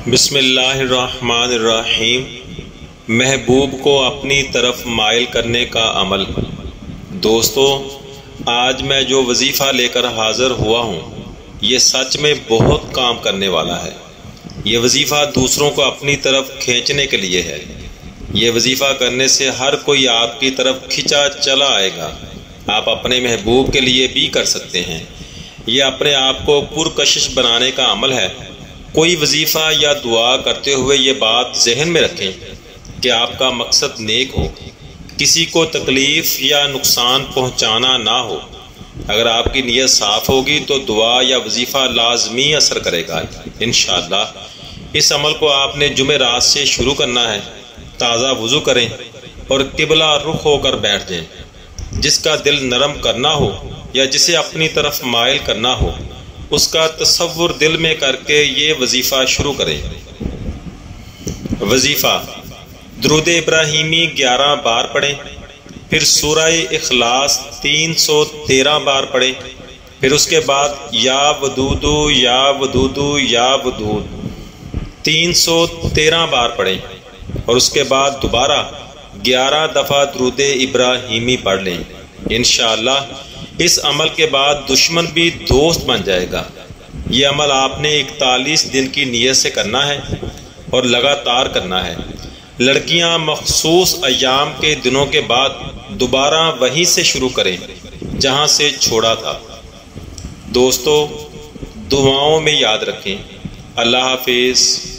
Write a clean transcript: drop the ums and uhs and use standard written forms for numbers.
بسم اللہ الرحمن الرحیم۔ محبوب کو اپنی طرف مائل کرنے کا عمل۔ دوستو، آج میں جو وظیفہ لے کر حاضر ہوا ہوں یہ سچ میں بہت کام کرنے والا ہے۔ یہ وظیفہ دوسروں کو اپنی طرف کھینچنے کے لیے ہے۔ یہ وظیفہ کرنے سے ہر کوئی آپ کی طرف کھینچا چلا آئے گا۔ آپ اپنے محبوب کے لیے بھی کر سکتے ہیں۔ یہ اپنے آپ کو پرکشش بنانے کا عمل ہے۔ کوئی وظیفہ یا دعا کرتے ہوئے یہ بات ذہن میں رکھیں کہ آپ کا مقصد نیک ہو، کسی کو تکلیف یا نقصان پہنچانا نہ ہو۔ اگر آپ کی نیت صاف ہوگی تو دعا یا وظیفہ لازمی اثر کرے گا انشاءاللہ۔ اس عمل کو آپ نے جمعرات سے شروع کرنا ہے۔ تازہ وضو کریں اور قبلہ رخ ہو کر بیٹھ جائیں۔ جس کا دل نرم کرنا ہو یا جسے اپنی طرف مائل کرنا ہو اس کا تصور دل میں کر کے یہ وظیفہ شروع کریں۔ وظیفہ: درود ابراہیمی 11 بار پڑھیں، پھر سورہ اخلاص 313 بار پڑھیں، پھر اس کے بعد یا ودود یا ودود یا ودود 313 بار پڑھیں اور اس کے بعد دوبارہ 11 دفعہ درود ابراہیمی پڑھ لیں۔ انشاءاللہ اس عمل کے بعد دشمن بھی دوست بن جائے گا۔ یہ عمل آپ نے 41 دن کی نیت سے کرنا ہے اور لگاتار کرنا ہے۔ لڑکیاں مخصوص ایام کے دنوں کے بعد دوبارہ وہیں سے شروع کریں جہاں سے چھوڑا تھا۔ دوستو، دعاؤں میں یاد رکھیں۔ اللہ حافظ۔